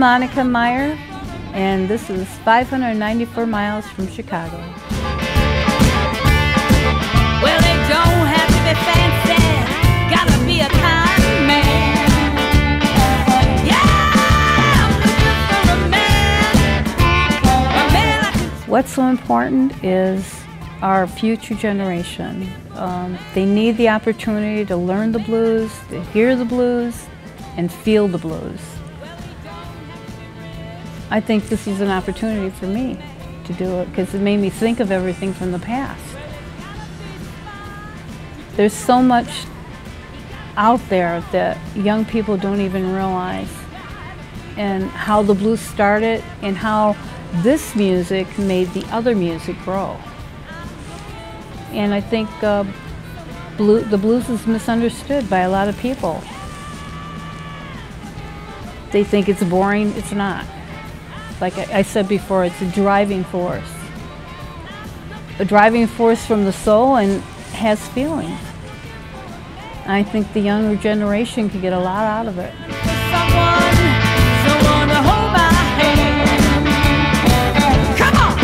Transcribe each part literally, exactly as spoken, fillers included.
Monica Myhre, and this is five hundred ninety-four miles from Chicago. Well, they don't have to be fancy, gotta be a kind man. Yeah, I'm looking for a man, a man I can... What's so important is our future generation. Um, they need the opportunity to learn the blues, to hear the blues, and feel the blues. I think this is an opportunity for me to do it because it made me think of everything from the past. There's so much out there that young people don't even realize, and how the blues started and how this music made the other music grow. And I think uh, blue, the blues is misunderstood by a lot of people. They think it's boring. It's not. Like I, I said before, it's a driving force. A driving force from the soul and has feelings. I think the younger generation can get a lot out of it. Someone, someone to hold my hand. Come on!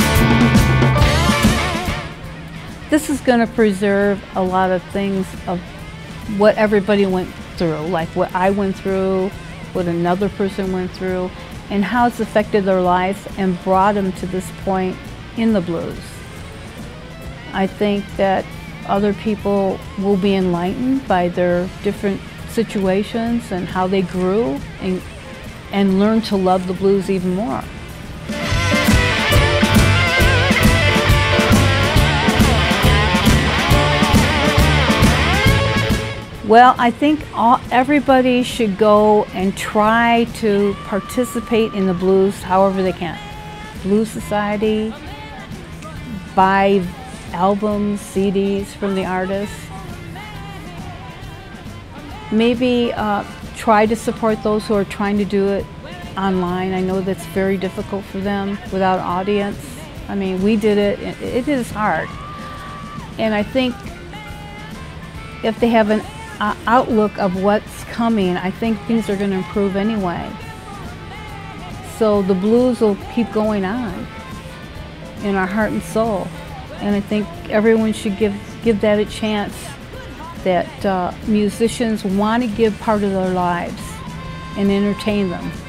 This is going to preserve a lot of things of what everybody went through, like what I went through, what another person went through, and how it's affected their life and brought them to this point in the blues. I think that other people will be enlightened by their different situations and how they grew and, and learn to love the blues even more. Well, I think all, everybody should go and try to participate in the blues however they can. Blues Society, buy albums, C Ds from the artists. Maybe uh, try to support those who are trying to do it online. I know that's very difficult for them without audience. I mean, we did it, it, it is hard. And I think if they have an Uh, outlook of what's coming, I think things are going to improve anyway. So the blues will keep going on in our heart and soul. And I think everyone should give, give that a chance, that uh, musicians want to give part of their lives and entertain them.